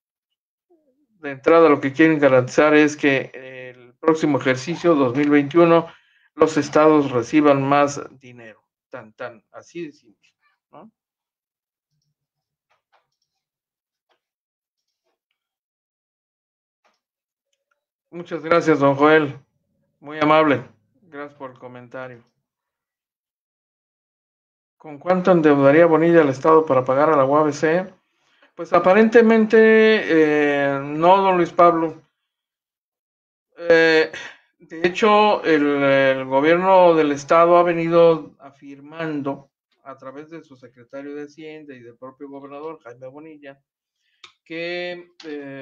De entrada, lo que quieren garantizar es que el próximo ejercicio 2021 los estados reciban más dinero, así de simple, ¿no? Muchas gracias, don Joel. Muy amable. Gracias por el comentario. ¿Con cuánto endeudaría Bonilla al Estado para pagar a la UABC? Pues aparentemente no, don Luis Pablo. De hecho, el gobierno del Estado ha venido afirmando a través de su secretario de Hacienda y del propio gobernador, Jaime Bonilla, que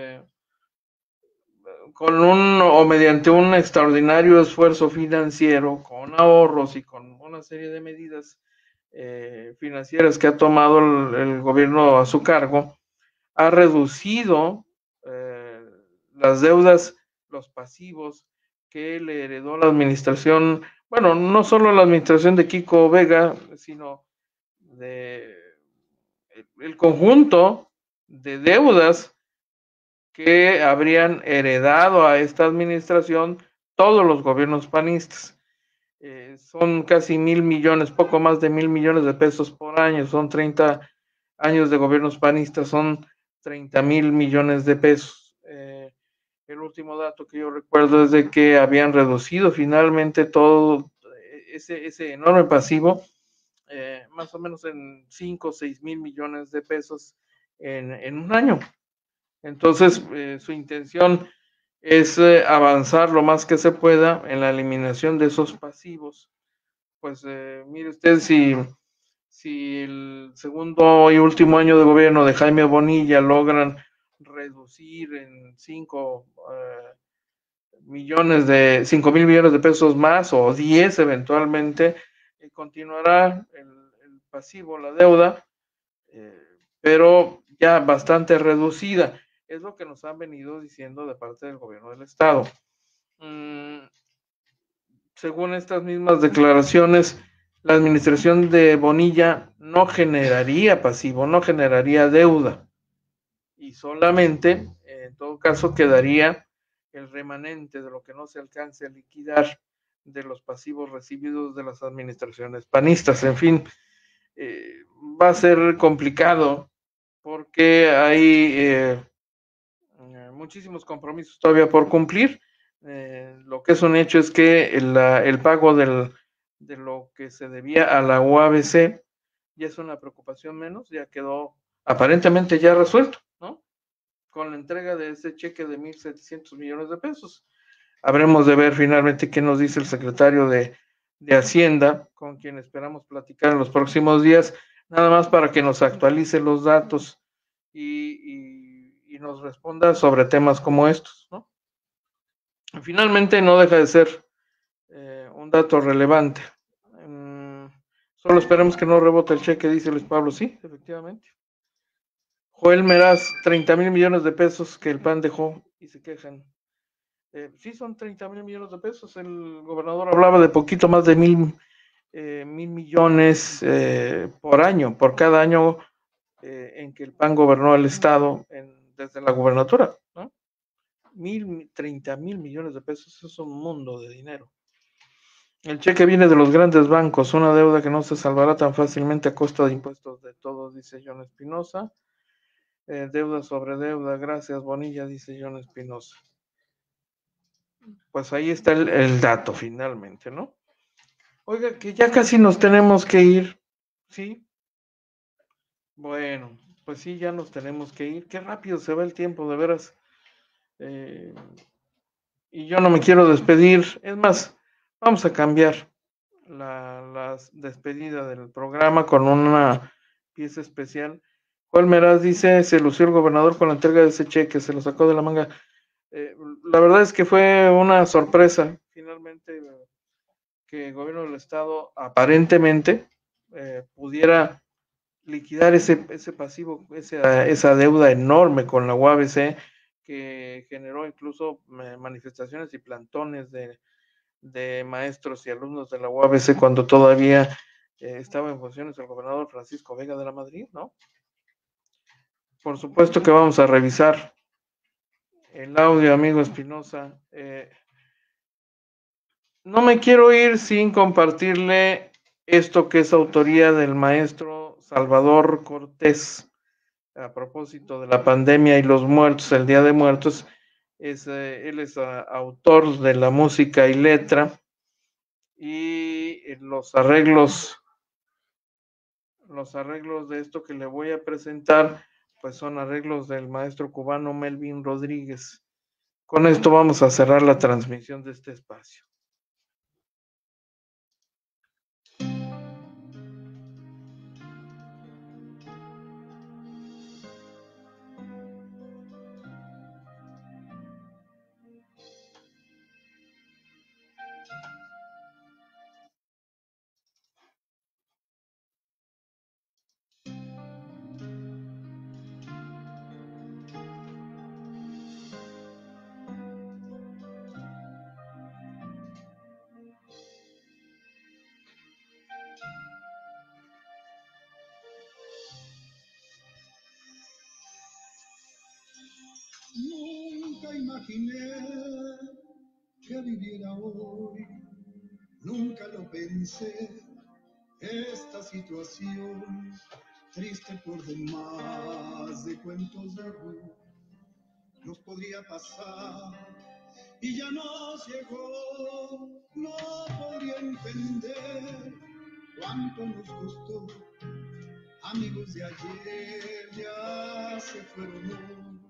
mediante un extraordinario esfuerzo financiero, con ahorros y con una serie de medidas financieras que ha tomado el gobierno a su cargo, ha reducido las deudas, los pasivos que le heredó la administración, bueno, no solo la administración de Kiko Vega, sino el conjunto de deudas que habrían heredado a esta administración todos los gobiernos panistas. Son casi 1,000 millones, poco más de 1,000 millones de pesos por año, son 30 años de gobiernos panistas, son 30,000 millones de pesos. El último dato que yo recuerdo es de que habían reducido finalmente todo ese enorme pasivo, más o menos en 5 o 6 mil millones de pesos en un año. Entonces, su intención es avanzar lo más que se pueda en la eliminación de esos pasivos. Pues mire usted, si si el segundo y último año de gobierno de Jaime Bonilla logran reducir en 5 mil millones de pesos más o 10 eventualmente, continuará el pasivo, la deuda, pero ya bastante reducida. Es lo que nos han venido diciendo de parte del gobierno del estado. Según estas mismas declaraciones, la administración de Bonilla no generaría pasivo, no generaría deuda, y solamente, en todo caso, quedaría el remanente de lo que no se alcance a liquidar de los pasivos recibidos de las administraciones panistas. En fin, va a ser complicado porque hay muchísimos compromisos todavía por cumplir. Lo que es un hecho es que el pago de lo que se debía a la UABC ya es una preocupación menos, ya quedó aparentemente ya resuelto, ¿no? Con la entrega de ese cheque de 1.700 millones de pesos. Habremos de ver finalmente qué nos dice el secretario de Hacienda, con quien esperamos platicar en los próximos días, nada más para que nos actualice los datos y nos responda sobre temas como estos, ¿no? Finalmente no deja de ser un dato relevante. Solo esperemos que no rebote el cheque, dice Luis Pablo. Sí, efectivamente. Joel Meraz, 30,000 millones de pesos que el PAN dejó y se quejan. Sí, son 30,000 millones de pesos. El gobernador hablaba de poquito más de mil millones por año, por cada año en que el PAN gobernó el estado desde la gubernatura, ¿no? 30,000 millones de pesos, eso es un mundo de dinero. El cheque viene de los grandes bancos, una deuda que no se salvará tan fácilmente a costa de impuestos de todos, dice John Espinosa. Deuda sobre deuda, gracias Bonilla, dice John Espinosa. Pues ahí está el dato finalmente, ¿no? Oiga, que ya casi nos tenemos que ir, ¿sí? Bueno, pues sí, ya nos tenemos que ir. Qué rápido se va el tiempo, de veras. Y yo no me quiero despedir. Es más, vamos a cambiar la despedida del programa con una pieza especial. Joel Meraz dice, se lució el gobernador con la entrega de ese cheque, se lo sacó de la manga. La verdad es que fue una sorpresa, finalmente, que el gobierno del estado aparentemente pudiera liquidar ese pasivo, esa deuda enorme con la UABC, que generó incluso manifestaciones y plantones de maestros y alumnos de la UABC cuando todavía estaba en funciones el gobernador Francisco Vega de la Madrid, ¿no? Por supuesto que vamos a revisar el audio, amigo Espinosa. No me quiero ir sin compartirle esto que es autoría del maestro Salvador Cortés. A propósito de la pandemia y los muertos, el Día de Muertos, él es autor de la música y letra, y los arreglos de esto que le voy a presentar, pues son arreglos del maestro cubano Melvin Rodríguez. Con esto vamos a cerrar la transmisión de este espacio. Nunca imaginé que viviera hoy, nunca lo pensé, esta situación triste por demás de cuentos de horror nos podría pasar y ya nos llegó, no podría entender cuánto nos costó, amigos de ayer ya se fueron hoy.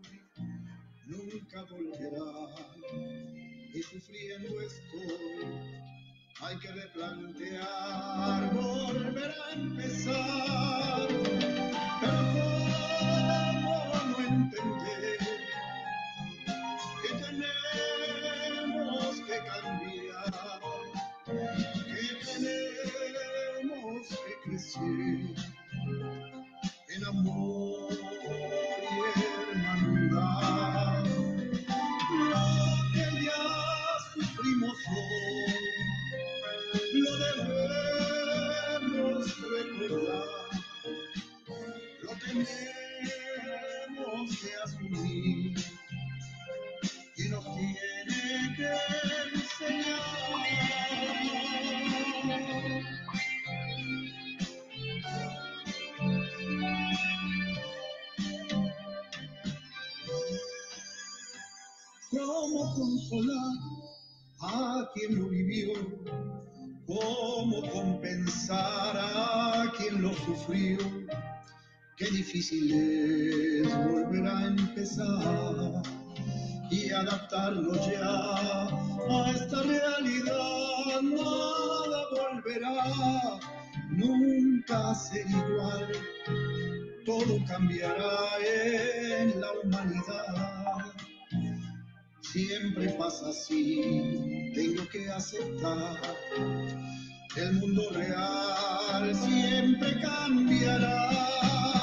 Nunca volverá y sufriendo estoy Hay que replantear, volver a empezar, pero ¿cómo no entender que tenemos que cambiar, que tenemos que crecer en amor y hermandad? Lo que ya sufrimos hoy lo debemos recordar, lo tenemos que asumir y nos tiene que enseñar. ¿Cómo consolar a quien lo vivió? ¿Cómo compensar a quien lo sufrió? Qué difícil es volver a empezar y adaptarnos ya a esta realidad. Nada volverá nunca a ser igual, todo cambiará en la humanidad. Siempre pasa así, tengo que aceptar. El mundo real siempre cambiará.